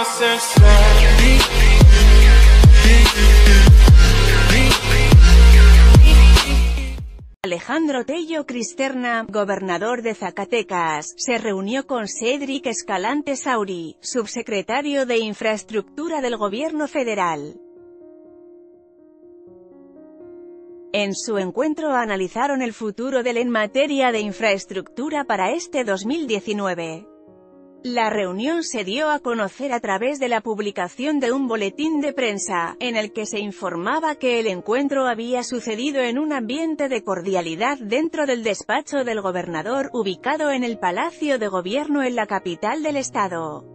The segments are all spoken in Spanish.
Alejandro Tello Cristerna, gobernador de Zacatecas, se reunió con Cédric Escalante Sauri, subsecretario de Infraestructura del Gobierno federal. En su encuentro analizaron el futuro del en materia de infraestructura para este 2019. La reunión se dio a conocer a través de la publicación de un boletín de prensa, en el que se informaba que el encuentro había sucedido en un ambiente de cordialidad dentro del despacho del gobernador, ubicado en el Palacio de Gobierno en la capital del estado.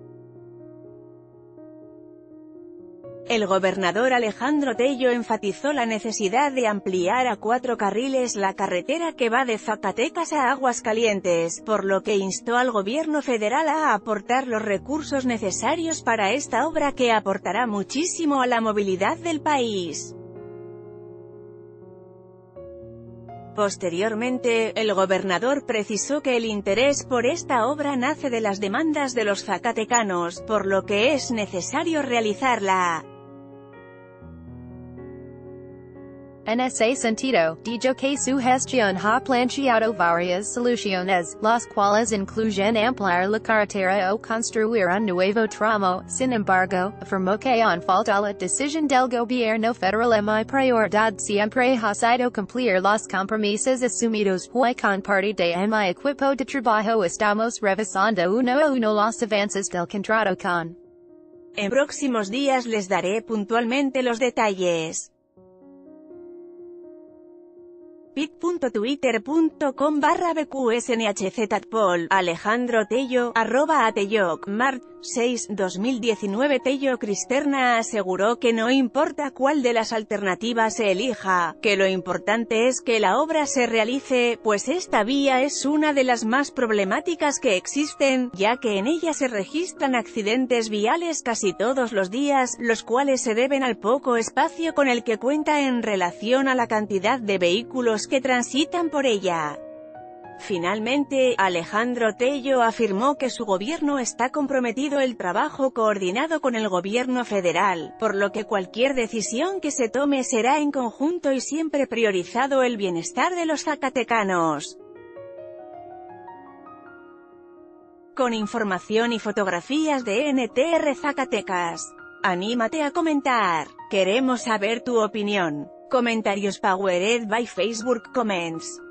El gobernador Alejandro Tello enfatizó la necesidad de ampliar a 4 carriles la carretera que va de Zacatecas a Aguascalientes, por lo que instó al gobierno federal a aportar los recursos necesarios para esta obra que aportará muchísimo a la movilidad del país. Posteriormente, el gobernador precisó que el interés por esta obra nace de las demandas de los zacatecanos, por lo que es necesario realizarla. Nsa sentido, dijo que su gestión ha planteado varias soluciones, las cuales incluyen ampliar la carretera o construir un nuevo tramo. Sin embargo, afirmó que aún falta la decisión del gobierno federal. Mi prioridad siempre ha sido cumplir los compromisos asumidos. Hoy con parte de mi equipo de trabajo estamos revisando uno a uno los avances del contrato con. En próximos días les daré puntualmente los detalles. bit.twitter.com/bqsnhzpol, Alejandro Tello, @atelloc, Mart. 6, 2019. Tello Cristerna aseguró que no importa cuál de las alternativas se elija, que lo importante es que la obra se realice, pues esta vía es una de las más problemáticas que existen, ya que en ella se registran accidentes viales casi todos los días, los cuales se deben al poco espacio con el que cuenta en relación a la cantidad de vehículos que transitan por ella. Finalmente, Alejandro Tello afirmó que su gobierno está comprometido el trabajo coordinado con el gobierno federal, por lo que cualquier decisión que se tome será en conjunto y siempre priorizado el bienestar de los zacatecanos. Con información y fotografías de NTR Zacatecas. Anímate a comentar. Queremos saber tu opinión. Comentarios powered by Facebook Comments.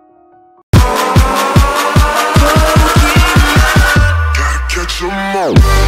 Catch 'em all.